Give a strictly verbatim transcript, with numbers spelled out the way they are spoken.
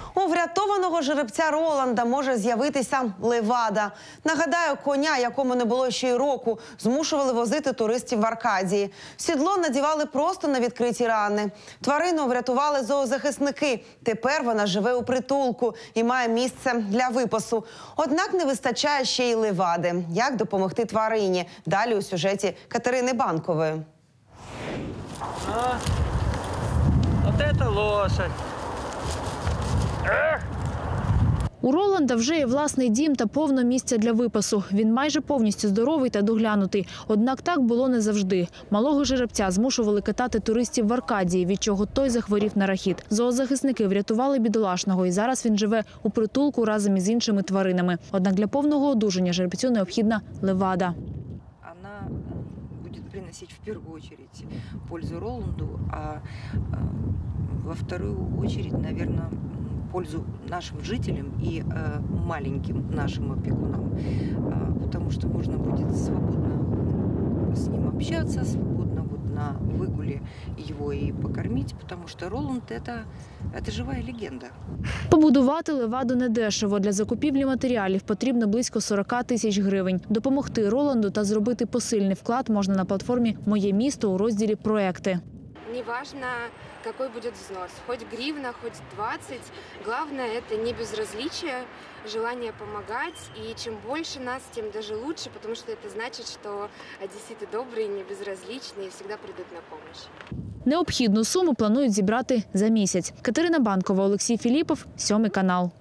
У врятованого жеребця Роланда може з'явитися левада. Нагадаю, коня, якому не було ще й року, змушували возити туристів в Аркадії. Сідло надівали просто на відкриті рани. Тварину врятували зоозахисники. Тепер вона живе у притулку і має місце для випасу. Однак не вистачає ще й левади. Як допомогти тварині? Далі у сюжеті Катерини Банкової. А, вот это лошадь. У Роланда вже є власний дім та повно місця для випасу. Він майже повністю здоровий та доглянутий. Однак так було не завжди. Малого жеребця змушували катати туристів в Аркадії, від чого той захворів на рахіт. Зоозахисники врятували бідолашного, і зараз він живе у притулку разом із іншими тваринами. Однак для повного одужання жеребцю необхідна левада. Вона буде приносити в першу чергу пользу Роланду, а во вторую очередь, наверное, пользу нашим жителям и э, маленьким нашим опекунам, э, потому что можно будет свободно с ним общаться, свободно вот на выгуле его и покормить, потому что Роланд это, это живая легенда. Побудувати леваду недешево. Для закупівлі матеріалів потрібно близько сорок тисяч гривень. Допомогти Роланду та зробити посильний вклад можна на платформі «Моє місто» у розділі «Проекти». Неважно, какой будет взнос, хоть гривна, хоть двадцать. Главное – это не безразличие, желание помогать. И чем больше нас, тем даже лучше, потому что это значит, что одесситы добрые, не безразличные и всегда придут на помощь. Необхідну суму планують зібрати за місяць. Катерина Банкова, Олексій Філіпов, Сьомий канал.